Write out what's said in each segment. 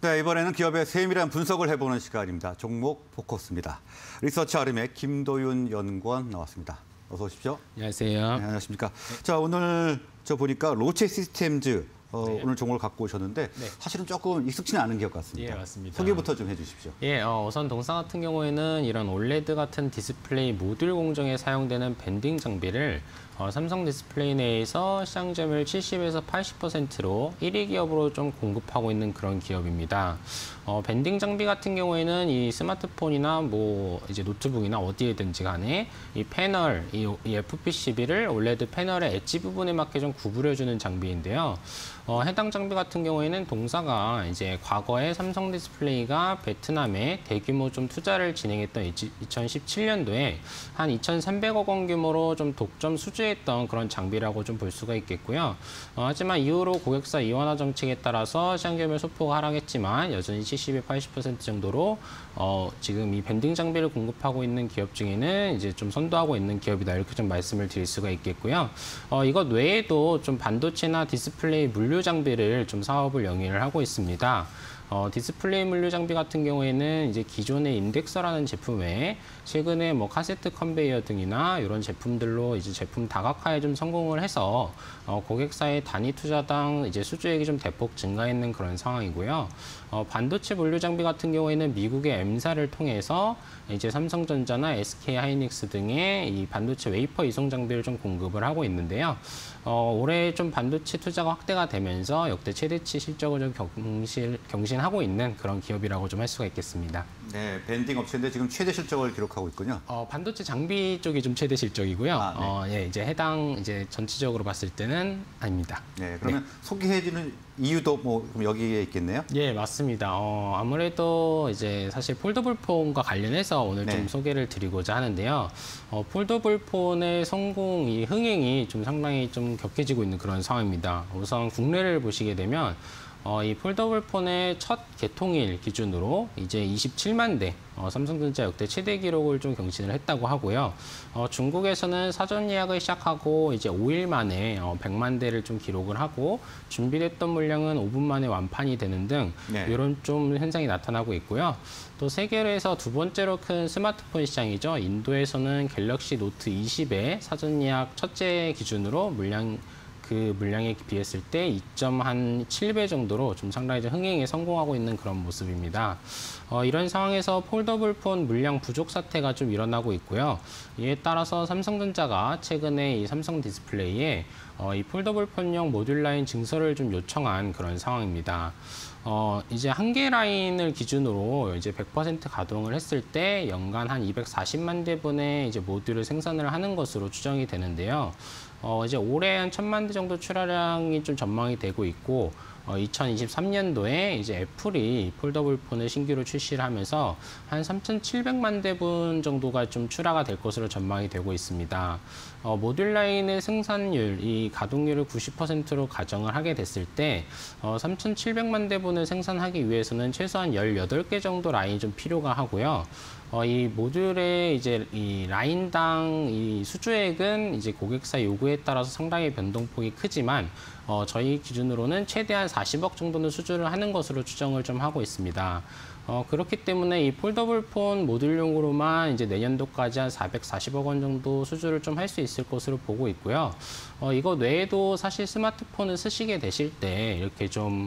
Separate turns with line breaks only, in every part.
네, 이번에는 기업의 세밀한 분석을 해보는 시간입니다. 종목 포커스입니다. 리서치 아름의 김도윤 연구원 나왔습니다. 어서 오십시오.
안녕하세요.
네, 안녕하십니까. 자, 오늘 저 보니까 로체 시스템즈 오늘 종목을 갖고 오셨는데 사실은 조금 익숙치는 않은 기업 같습니다.
예, 맞습니다.
소개부터 좀 해주십시오.
예, 우선 동사 같은 경우에는 이런 올레드 같은 디스플레이 모듈 공정에 사용되는 밴딩 장비를 삼성 디스플레이 내에서 시장 점유율 70에서 80%로 1위 기업으로 좀 공급하고 있는 그런 기업입니다. 밴딩 장비 같은 경우에는 이 스마트폰이나 뭐 이제 노트북이나 어디에든지 간에 이 패널, 이 FPCB를 올레드 패널의 엣지 부분에 맞게 좀 구부려주는 장비인데요. 해당 장비 같은 경우에는 동사가 이제 과거에 삼성 디스플레이가 베트남에 대규모 좀 투자를 진행했던 2017년도에 한 2,300억 원 규모로 좀 독점 수주했던 그런 장비라고 좀 볼 수가 있겠고요. 하지만 이후로 고객사 이원화 정책에 따라서 시장 점유율 소폭 하락했지만 여전히 70에 80% 정도로 지금 이 밴딩 장비를 공급하고 있는 기업 중에는 이제 좀 선도하고 있는 기업이다 이렇게 좀 말씀을 드릴 수가 있겠고요. 이것 외에도 좀 반도체나 디스플레이 물류 장비를 좀 사업을 영위를 하고 있습니다. 디스플레이 물류 장비 같은 경우에는 이제 기존의 인덱서라는 제품에 최근에 뭐 카세트 컨베이어 등이나 이런 제품들로 이제 제품 다각화에 좀 성공을 해서 고객사의 단위 투자당 이제 수주액이 좀 대폭 증가했는 그런 상황이고요. 반도체 물류 장비 같은 경우에는 미국의 M사를 통해서 이제 삼성전자나 SK 하이닉스 등의 이 반도체 웨이퍼 이송 장비를 좀 공급을 하고 있는데요. 올해 좀 반도체 투자가 확대가 되면서 역대 최대치 실적을 좀 경신하고 있는 그런 기업이라고 좀 할 수가 있겠습니다.
네, 밴딩 업체인데 지금 최대 실적을 기록하고 있군요.
반도체 장비 쪽이 좀 최대 실적이고요. 예, 이제 해당 이제 전체적으로 봤을 때는 아닙니다.
네, 그러면 소개해주는 이유도 뭐 여기에 있겠네요.
예, 맞습니다. 아무래도 이제 사실 폴더블 폰과 관련해서 오늘 좀 소개를 드리고자 하는데요. 폴더블 폰의 성공, 이 흥행이 좀 상당히 좀 격해지고 있는 그런 상황입니다. 우선 국내를 보시게 되면 이 폴더블 폰의 첫 개통일 기준으로 이제 27만 대, 삼성전자 역대 최대 기록을 좀 경신을 했다고 하고요. 중국에서는 사전 예약을 시작하고 이제 5일 만에 100만 대를 좀 기록을 하고 준비됐던 물량은 5분 만에 완판이 되는 등 이런 좀 현상이 나타나고 있고요. 또 세계에서 두 번째로 큰 스마트폰 시장이죠. 인도에서는 갤럭시 노트 20의 사전 예약 첫째 기준으로 그 물량에 비했을 때 2.7배 정도로 좀 상당히 흥행에 성공하고 있는 그런 모습입니다. 이런 상황에서 폴더블 폰 물량 부족 사태가 좀 일어나고 있고요. 이에 따라서 삼성전자가 최근에 이 삼성 디스플레이에 이 폴더블 폰용 모듈 라인 증설을 좀 요청한 그런 상황입니다. 이제 한 개 라인을 기준으로 이제 100% 가동을 했을 때 연간 한 240만 대분의 이제 모듈을 생산을 하는 것으로 추정이 되는데요. 이제 올해 한 1,000만 대 정도 출하량이 좀 전망이 되고 있고 2023년도에 이제 애플이 폴더블 폰을 신규로 출시를 하면서 한 3,700만 대분 정도가 좀 출하가 될 것으로 전망이 되고 있습니다. 모듈 라인의 생산율, 이 가동률을 90%로 가정을 하게 됐을 때 3,700만 대분을 생산하기 위해서는 최소한 18개 정도 라인이 좀 필요가 하고요. 이 모듈의 이제 이 라인당 이 수주액은 이제 고객사 요구에 따라서 상당히 변동폭이 크지만 저희 기준으로는 최대한 40억 정도는 수주를 하는 것으로 추정을 좀 하고 있습니다. 그렇기 때문에 이 폴더블 폰 모듈용으로만 이제 내년도까지 한 440억 원 정도 수주를 좀 할 수 있을 것으로 보고 있고요. 이거 외에도 사실 스마트폰을 쓰시게 되실 때 이렇게 좀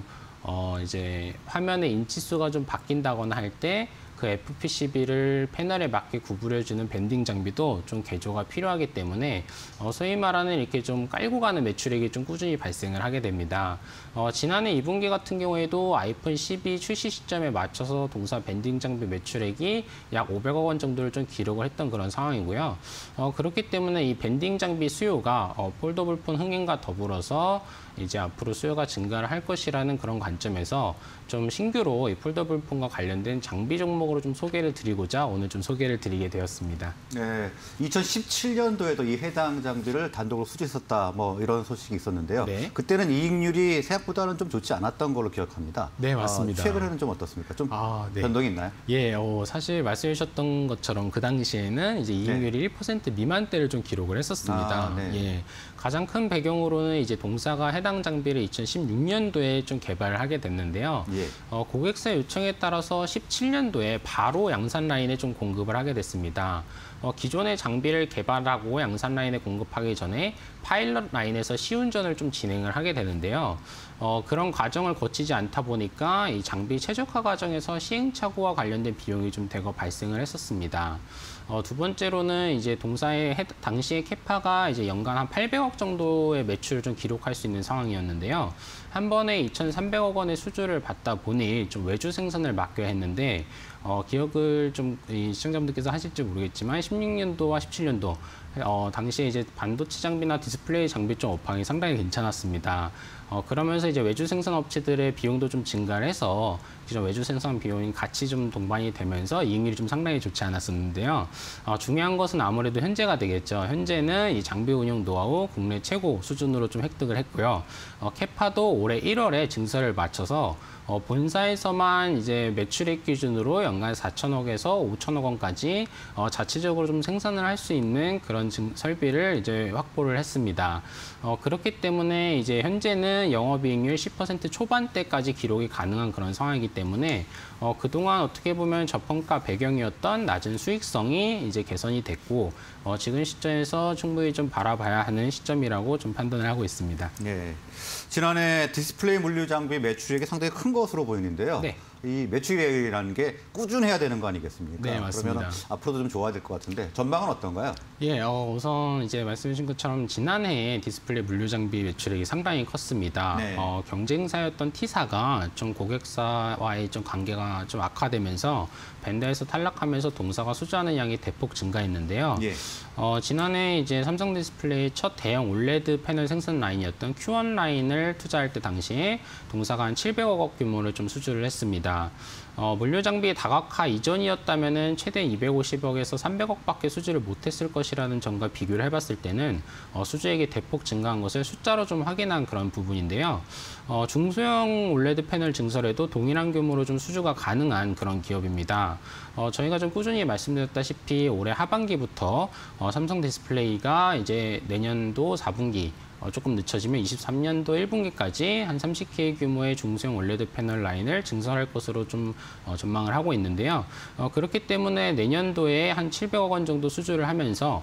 이제 화면의 인치수가 좀 바뀐다거나 할 때 그 FPCB를 패널에 맞게 구부려주는 밴딩 장비도 좀 개조가 필요하기 때문에 소위 말하는 이렇게 좀 깔고 가는 매출액이 좀 꾸준히 발생을 하게 됩니다. 지난해 2분기 같은 경우에도 아이폰 12 출시 시점에 맞춰서 동사 밴딩 장비 매출액이 약 500억 원 정도를 좀 기록을 했던 그런 상황이고요. 그렇기 때문에 이 밴딩 장비 수요가 폴더블 폰 흥행과 더불어서 이제 앞으로 수요가 증가를 할 것이라는 그런 관점에서 좀 신규로 이 폴더블 폰과 관련된 장비 종목으로 좀 소개를 드리고자 오늘 좀 소개를 드리게 되었습니다.
네, 2017년도에도 이 해당 장비를 단독으로 수주했었다 뭐 이런 소식이 있었는데요. 그때는 이익률이 생각보다는 좀 좋지 않았던 걸로 기억합니다.
네, 맞습니다.
최근에는 좀 어떻습니까? 좀 변동이 있나요?
예, 사실 말씀해 주셨던 것처럼 그 당시에는 이제 이익률이 1% 미만대를 좀 기록을 했었습니다. 예. 가장 큰 배경으로는 이제 동사가 해당 장비를 2016년도에 좀 개발을 하게 됐는데요.
예.
고객사 요청에 따라서 17년도에 바로 양산 라인에 좀 공급을 하게 됐습니다. 기존의 장비를 개발하고 양산 라인에 공급하기 전에 파일럿 라인에서 시운전을 좀 진행을 하게 되는데요. 그런 과정을 거치지 않다 보니까 이 장비 최적화 과정에서 시행착오와 관련된 비용이 좀 대거 발생을 했었습니다. 두 번째로는 이제 동사의 당시의 캐파가 이제 연간 한 800억 정도의 매출을 좀 기록할 수 있는 상황이었는데요. 한 번에 2,300억 원의 수주를 받다 보니 좀 외주 생산을 맡겨야 했는데 기억을 좀 시청자분들께서 하실지 모르겠지만 16년도와 17년도 당시에 이제 반도체 장비나 디스플레이 장비 쪽 업황이 상당히 괜찮았습니다. 그러면서 이제 외주 생산 업체들의 비용도 좀 증가를 해서 기존 외주 생산 비용이 같이 좀 동반이 되면서 이익률이 좀 상당히 좋지 않았었는데요. 중요한 것은 아무래도 현재가 되겠죠. 현재는 이 장비 운영 노하우 국내 최고 수준으로 좀 획득을 했고요. 캐파도 올해 1월에 증설을 마쳐서 본사에서만 이제 매출액 기준으로 연간 4천억에서 5천억 원까지 자체적으로 좀 생산을 할 수 있는 그런 설비를 이제 확보를 했습니다. 그렇기 때문에 이제 현재는 영업이익률 10% 초반대까지 기록이 가능한 그런 상황이기 때문에 그동안 어떻게 보면 저평가 배경이었던 낮은 수익성이 이제 개선이 됐고 지금 시점에서 충분히 좀 바라봐야 하는 시점이라고 좀 판단을 하고 있습니다.
네. 지난해 디스플레이 물류 장비 매출액이 상당히 큰 것으로 보이는데요.
네.
이 매출액이라는 게 꾸준해야 되는 거 아니겠습니까?
네, 맞습니다.
그러면 앞으로도 좀 좋아야 될 것 같은데 전망은 어떤가요?
예, 우선 이제 말씀해 주신 것처럼 지난해 디스플레이 물류 장비 매출액이 상당히 컸습니다.
네.
경쟁사였던 T사가 좀 고객사와의 좀 관계가 좀 악화되면서 벤더에서 탈락하면서 동사가 수주하는 양이 대폭 증가했는데요.
예.
지난해 이제 삼성 디스플레이 첫 대형 올레드 패널 생산 라인이었던 Q1 라인을 투자할 때 당시에 동사가 한 700억 원 규모를 좀 수주를 했습니다. 물류 장비 다각화 이전이었다면은 최대 250억에서 300억밖에 수주를 못했을 것이라는 점과 비교를 해봤을 때는 수주액이 대폭 증가한 것을 숫자로 좀 확인한 그런 부분인데요. 중소형 올레드 패널 증설에도 동일한 규모로 좀 수주가 가능한 그런 기업입니다. 저희가 좀 꾸준히 말씀드렸다시피 올해 하반기부터 삼성 디스플레이가 이제 내년도 4분기 조금 늦춰지면 23년도 1분기까지 한 30K 규모의 중소형 올레드 패널 라인을 증설할 것으로 좀 전망을 하고 있는데요. 그렇기 때문에 내년도에 한 700억 원 정도 수주를 하면서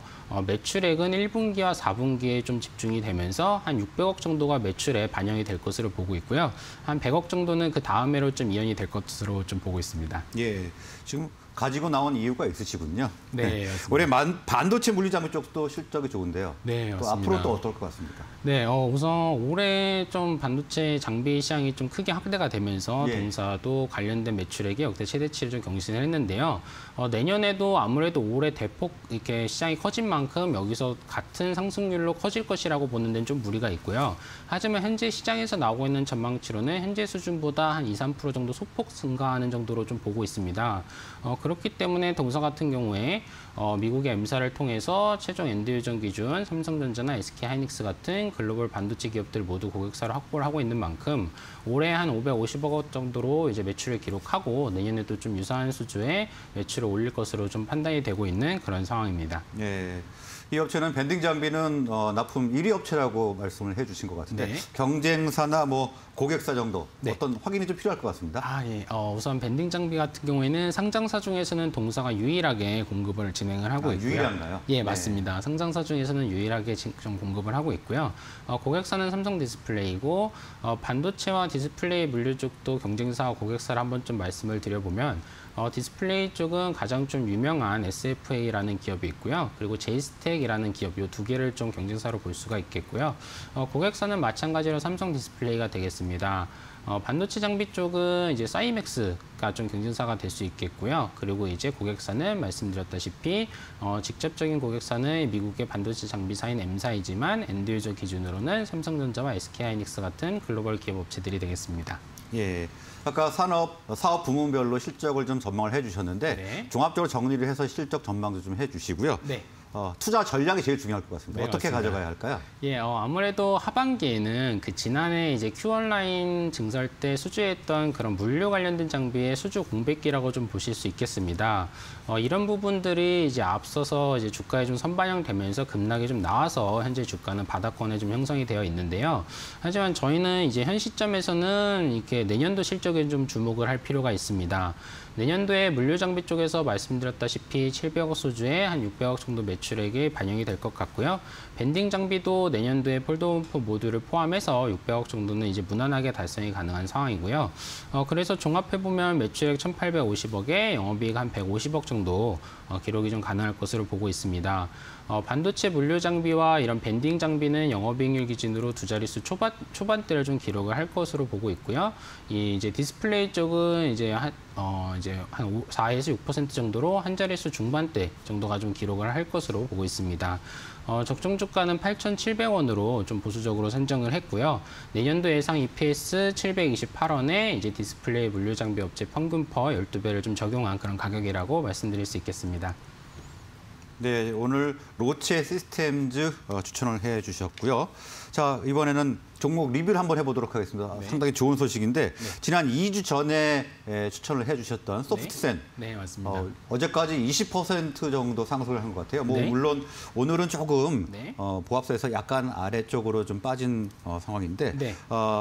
매출액은 1분기와 4분기에 좀 집중이 되면서 한 600억 정도가 매출에 반영이 될 것으로 보고 있고요. 한 100억 정도는 그 다음 해로 좀 이연이 될 것으로 좀 보고 있습니다.
예, 지금 가지고 나온 이유가 있으시군요.
네,
올해 반도체 물류 장비 쪽도 실적이 좋은데요.
네,
또
맞습니다.
앞으로 또 어떨 것 같습니까?
네, 우선 올해 좀 반도체 장비 시장이 좀 크게 확대가 되면서
예.
동사도 관련된 매출액이 역대 최대치를 좀 경신을 했는데요. 내년에도 아무래도 올해 대폭 이렇게 시장이 커진 만큼 여기서 같은 상승률로 커질 것이라고 보는 데는 좀 무리가 있고요. 하지만 현재 시장에서 나오고 있는 전망치로는 현재 수준보다 한 2, 3% 정도 소폭 증가하는 정도로 좀 보고 있습니다. 그렇기 때문에 동사 같은 경우에 미국의 M사를 통해서 최종 엔드 유저 기준 삼성전자나 SK하이닉스 같은 글로벌 반도체 기업들 모두 고객사를 확보를 하고 있는 만큼 올해 한 550억 원 정도로 이제 매출을 기록하고 내년에도 좀 유사한 수준의 매출을 올릴 것으로 좀 판단이 되고 있는 그런 상황입니다.
예. 이 업체는 밴딩 장비는 납품 1위 업체라고 말씀을 해주신 것 같은데
네.
경쟁사나 뭐 고객사 정도
네.
어떤 확인이 좀 필요할 것 같습니다.
예. 우선 밴딩 장비 같은 경우에는 상장사 중에서는 동사가 유일하게 공급을 진행을 하고 있고요.
유일한가요?
예, 맞습니다. 네. 상장사 중에서는 유일하게 좀 공급을 하고 있고요. 고객사는 삼성 디스플레이고 반도체와 디스플레이 물류 쪽도 경쟁사와 고객사를 한번 좀 말씀을 드려보면 디스플레이 쪽은 가장 좀 유명한 SFA라는 기업이 있고요. 그리고 제이스텍이라는 기업, 이 두 개를 좀 경쟁사로 볼 수가 있겠고요. 고객사는 마찬가지로 삼성 디스플레이가 되겠습니다. 반도체 장비 쪽은 이제 사이맥스가 좀 경쟁사가 될 수 있겠고요. 그리고 이제 고객사는 말씀드렸다시피 직접적인 고객사는 미국의 반도체 장비사인 M사이지만 엔드 유저 기준으로는 삼성전자와 SK하이닉스 같은 글로벌 기업 업체들이 되겠습니다.
예. 아까 사업 부문별로 실적을 좀 전망을 해주셨는데
네.
종합적으로 정리를 해서 실적 전망도 좀 해주시고요.
네.
투자 전략이 제일 중요할 것 같습니다.
네,
어떻게
맞습니다.
가져가야 할까요?
예, 아무래도 하반기에는 그 지난해 이제 Q1라인 증설 때 수주했던 그런 물류 관련된 장비의 수주 공백기라고 좀 보실 수 있겠습니다. 이런 부분들이 이제 앞서서 이제 주가에 좀 선반영되면서 급락이 좀 나와서 현재 주가는 바닥권에 좀 형성이 되어 있는데요. 하지만 저희는 이제 현 시점에서는 이렇게 내년도 실적에 좀 주목을 할 필요가 있습니다. 내년도에 물류 장비 쪽에서 말씀드렸다시피 700억 수주에 한 600억 정도 매출액이 반영이 될 것 같고요. 밴딩 장비도 내년도에 폴더블폰 모듈을 포함해서 600억 정도는 이제 무난하게 달성이 가능한 상황이고요. 그래서 종합해보면 매출액 1,850억에 영업이익 한 150억 정도 기록이 좀 가능할 것으로 보고 있습니다. 반도체 물류 장비와 이런 밴딩 장비는 영업이익률 기준으로 두 자릿수 초반대를 좀 기록을 할 것으로 보고 있고요. 이제 디스플레이 쪽은 이제 한 4에서 6% 정도로 한 자릿수 중반대 정도가 좀 기록을 할 것으로 보고 있습니다. 적정 주가는 8,700원으로 좀 보수적으로 선정을 했고요. 내년도 예상 EPS 728원에 이제 디스플레이 물류 장비 업체 평균 퍼 12배를 좀 적용한 그런 가격이라고 말씀드릴 수 있겠습니다.
네, 오늘 로체 시스템즈 추천을 해주셨고요. 자, 이번에는 종목 리뷰를 한번 해보도록 하겠습니다.
네.
상당히 좋은 소식인데 지난 2주 전에 추천을 해주셨던 소프트센.
네, 맞습니다.
어제까지 20% 정도 상승을 한 것 같아요.
네.
물론 오늘은 조금
네.
보합사에서 약간 아래쪽으로 좀 빠진 상황인데
네.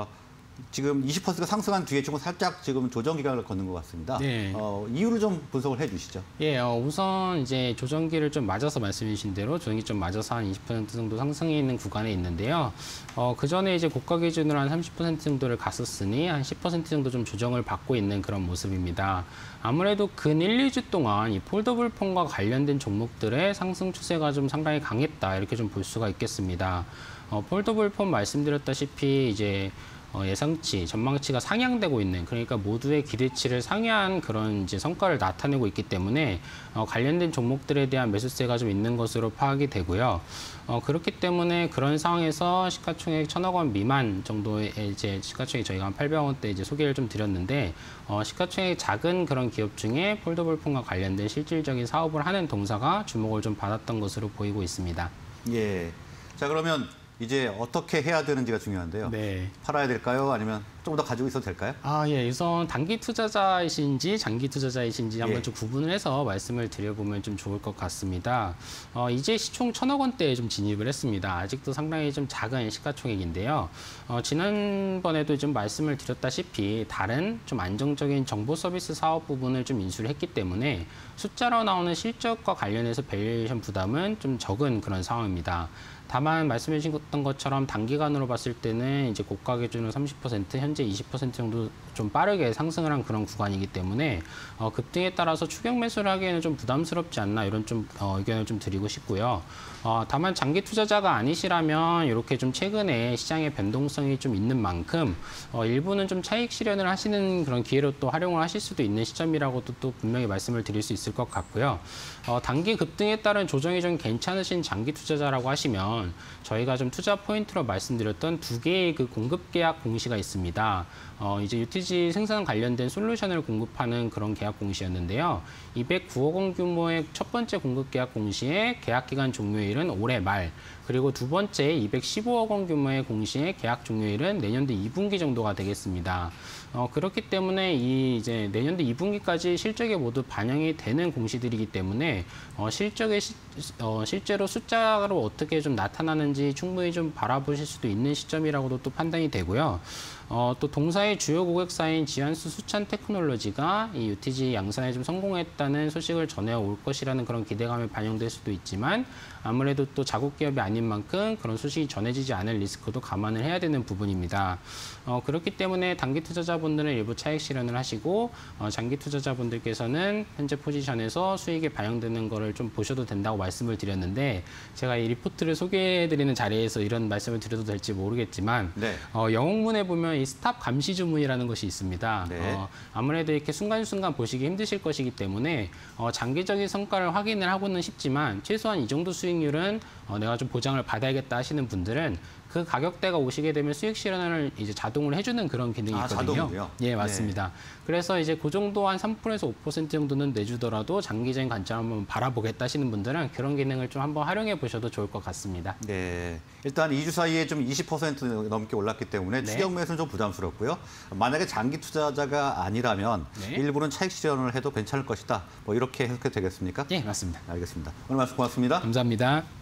지금 20%가 상승한 뒤에 조금 살짝 지금 조정 기간을 걷는 것 같습니다.
네.
이유를 좀 분석을 해주시죠.
예, 우선 이제 조정기를 좀 맞아서 말씀해 주신 대로 조정기 좀 맞아서 한 20% 정도 상승해 있는 구간에 있는데요. 그 전에 이제 고가 기준으로 한 30% 정도를 갔었으니 한 10% 정도 좀 조정을 받고 있는 그런 모습입니다. 아무래도 근 1, 2주 동안 이 폴더블 폰과 관련된 종목들의 상승 추세가 좀 상당히 강했다 이렇게 좀 볼 수가 있겠습니다. 폴더블 폰 말씀드렸다시피 이제 예상치, 전망치가 상향되고 있는, 그러니까 모두의 기대치를 상회한 그런 이제 성과를 나타내고 있기 때문에 관련된 종목들에 대한 매수세가 좀 있는 것으로 파악이 되고요. 그렇기 때문에 그런 상황에서 시가총액 1,000억 원 미만 정도의 이제 시가총액 저희가 한 800원대 이제 소개를 좀 드렸는데 시가총액 작은 그런 기업 중에 폴더블폰과 관련된 실질적인 사업을 하는 동사가 주목을 좀 받았던 것으로 보이고 있습니다.
예. 자, 그러면 이제 어떻게 해야 되는지가 중요한데요.
네.
팔아야 될까요? 아니면 조금 더 가지고 있어도 될까요?
예. 우선 단기 투자자이신지 장기 투자자이신지 한번
예.
좀 구분을 해서 말씀을 드려보면 좀 좋을 것 같습니다. 이제 시총 1,000억 원대에 좀 진입을 했습니다. 아직도 상당히 좀 작은 시가총액인데요. 지난번에도 좀 말씀을 드렸다시피 다른 좀 안정적인 정보 서비스 사업 부분을 좀 인수를 했기 때문에 숫자로 나오는 실적과 관련해서 밸류에이션 부담은 좀 적은 그런 상황입니다. 다만 말씀해 주셨던 것처럼 단기간으로 봤을 때는 이제 고가 기준으로 30%, 현재 20% 정도 좀 빠르게 상승을 한 그런 구간이기 때문에 급등에 따라서 추격 매수를 하기에는 좀 부담스럽지 않나 이런 좀 의견을 좀 드리고 싶고요. 다만 장기 투자자가 아니시라면 이렇게 좀 최근에 시장의 변동성이 좀 있는 만큼 일부는 좀 차익 실현을 하시는 그런 기회로 또 활용을 하실 수도 있는 시점이라고도 또 분명히 말씀을 드릴 수 있을 것 같고요. 단기 급등에 따른 조정이 좀 괜찮으신 장기 투자자라고 하시면 저희가 좀 투자 포인트로 말씀드렸던 두 개의 그 공급 계약 공시가 있습니다. 이제 UTG 생산 관련된 솔루션을 공급하는 그런 계약 공시였는데요. 209억 원 규모의 첫 번째 공급 계약 공시의 계약 기간 종료일은 올해 말, 그리고 두 번째 215억 원 규모의 공시의 계약 종료일은 내년도 2분기 정도가 되겠습니다. 그렇기 때문에 이제 내년도 2분기까지 실적에 모두 반영이 되는 공시들이기 때문에 실제로 숫자로 어떻게 좀 나타나는지 충분히 좀 바라보실 수도 있는 시점이라고도 또 판단이 되고요. 또 동사의 주요 고객사인 지안수 수찬 테크놀로지가 이 UTG 양산에 좀 성공했다는 소식을 전해올 것이라는 그런 기대감이 반영될 수도 있지만 아무래도 또 자국 기업이 아닌 만큼 그런 소식이 전해지지 않을 리스크도 감안을 해야 되는 부분입니다. 그렇기 때문에 단기 투자자분들은 일부 차익 실현을 하시고 장기 투자자분들께서는 현재 포지션에서 수익이 반영되는 거를 좀 보셔도 된다고 말씀을 드렸는데 제가 이 리포트를 소개해드리는 자리에서 이런 말씀을 드려도 될지 모르겠지만
네.
영웅문에 보면 이 스탑 감시 주문이라는 것이 있습니다.
네.
아무래도 이렇게 순간순간 보시기 힘드실 것이기 때문에 장기적인 성과를 확인을 하고는 싶지만 최소한 이 정도 수익률은 내가 좀 보장을 받아야겠다 하시는 분들은 그 가격대가 오시게 되면 수익 실현을 이제 자동으로 해주는 그런 기능이 있거든요.
자동으로요?
예, 맞습니다. 네. 그래서 이제 그 정도 한 3%에서 5% 정도는 내주더라도 장기적인 관점 한번 바라보겠다 하시는 분들은 그런 기능을 좀 한번 활용해 보셔도 좋을 것 같습니다.
네, 일단 2주 사이에 좀 20% 넘게 올랐기 때문에
네.
추격 매수는 좀 부담스럽고요. 만약에 장기 투자자가 아니라면
네.
일부는 차익 실현을 해도 괜찮을 것이다. 뭐 이렇게 해석해도 되겠습니까?
예, 맞습니다.
알겠습니다. 오늘 말씀 고맙습니다.
감사합니다.